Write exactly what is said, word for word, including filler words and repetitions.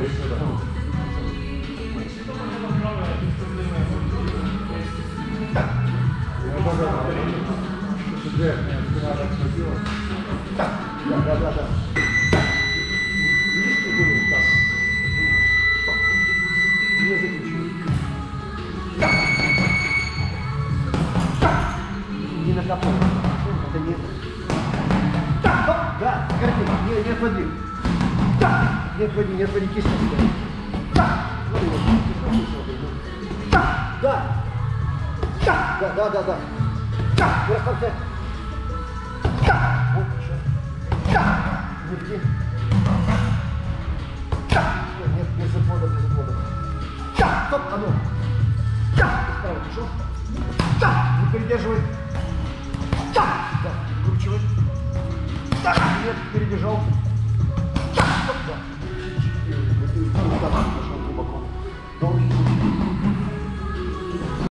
Да, да, да, да. Видишь, что было? Так. Не закручивай. Да. Да. Не накопай. Это не... Да, да, скорее, не, не отводи. Да, не отводи, не отводи кисть. Да, смотри, вот, смотри, смотри. Да, да. Да, да, да, да, да. Да, не расслабься. Да, вот еще. Да, вверти. Да, нет, без отвода, без отвода. Да, стоп, а ну. Да, справа пошел. Да, не передерживай. Да, да, вкручивай. Да, нет, передержал. Да, стоп, да. Вот и так.